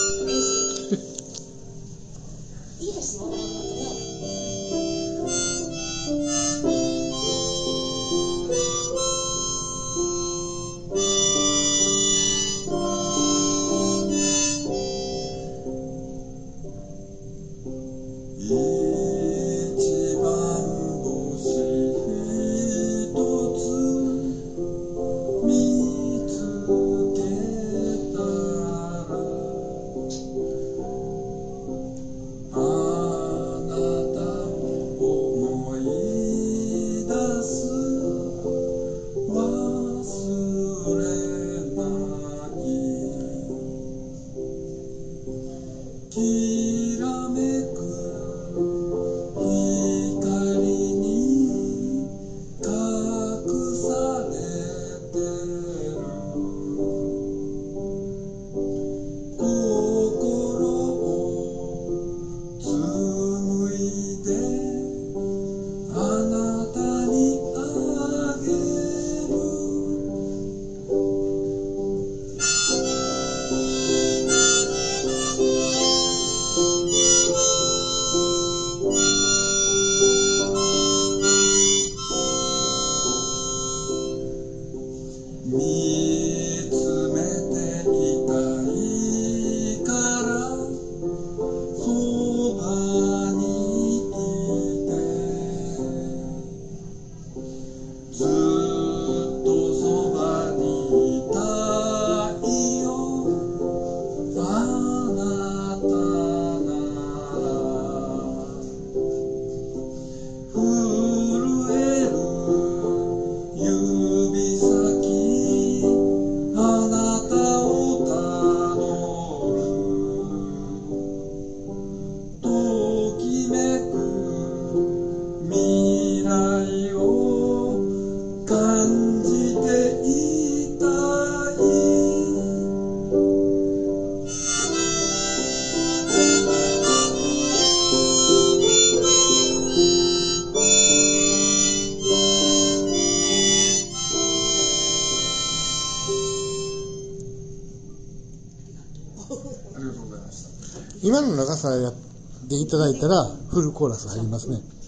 いいですね。きらめく光に隠されてる心を紡いであなたにあげる見つめていたいからそばにいてずっとそばにいたいよあなたなら震える指先あなたをたどるときめく未来を感じていたい今の長さやっていただいたらフルコーラス入りますね。